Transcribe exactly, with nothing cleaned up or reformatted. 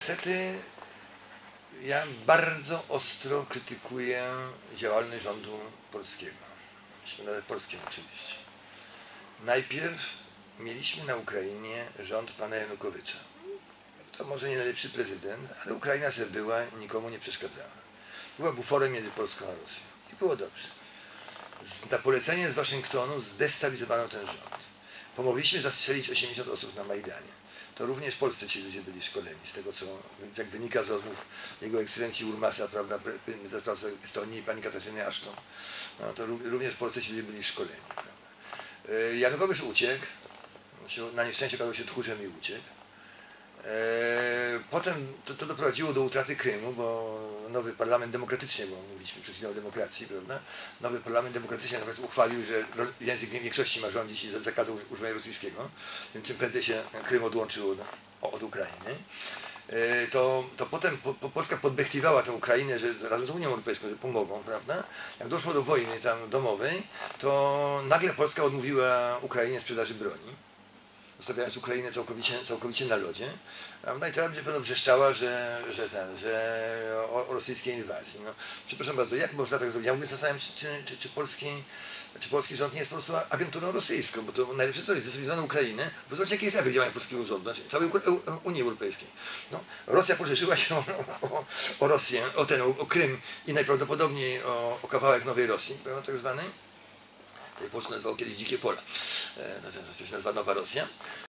Niestety ja bardzo ostro krytykuję działalność rządu polskiego. Myślę nawet polskiego oczywiście. Najpierw mieliśmy na Ukrainie rząd pana Janukowycza. To może nie najlepszy prezydent, ale Ukraina sobie była i nikomu nie przeszkadzała. Była buforem między Polską a Rosją i było dobrze. Z, na polecenie z Waszyngtonu zdestabilizowano ten rząd. Pomogliśmy zastrzelić osiemdziesiąt osób na Majdanie. To również w Polsce ci ludzie byli szkoleni, z tego co jak wynika z rozmów jego ekscelencji Urmasa, prawda, za sprawą Estonii, pani Katarzyny Ashton. No, to również w Polsce ci ludzie byli szkoleni. Prawda. Janukowycz uciekł, na nieszczęście okazał się tchórzem i uciekł. Potem to, to doprowadziło do utraty Krymu, bo nowy parlament demokratycznie, bo mówiliśmy przed chwilą o demokracji, prawda? Nowy parlament demokratycznie natomiast uchwalił, że język większości ma rządzić i zakazał używania rosyjskiego, więc czym prędzej się Krym odłączył od, od Ukrainy. To, to potem po, po Polska podbechtiwała tę Ukrainę, że razem z Unią Europejską, że pomogą, prawda? Jak doszło do wojny tam domowej, to nagle Polska odmówiła Ukrainie sprzedaży broni, zostawiając Ukrainę całkowicie, całkowicie na lodzie, prawda? I teraz będzie pewno wrzeszczała, że, że, ten, że o, o rosyjskiej inwazji. No, przepraszam bardzo, jak można tak zrobić? Ja mówię, zastanawiam się, czy, czy, czy, polski, czy polski rząd nie jest po prostu agenturą rosyjską, bo to najlepsze co jest, zdecydowano Ukrainę, bo zobaczcie, jaki jest efekt działania polskiego rządu, znaczy całej Unii Europejskiej. No, Rosja poszerzyła się o, o, o Rosję, o ten, o, o Krym i najprawdopodobniej o, o kawałek Nowej Rosji, prawda, tak zwanej. Polsku nazywało kiedyś Dzikie Pola, to się nazywa Nowa Rosja.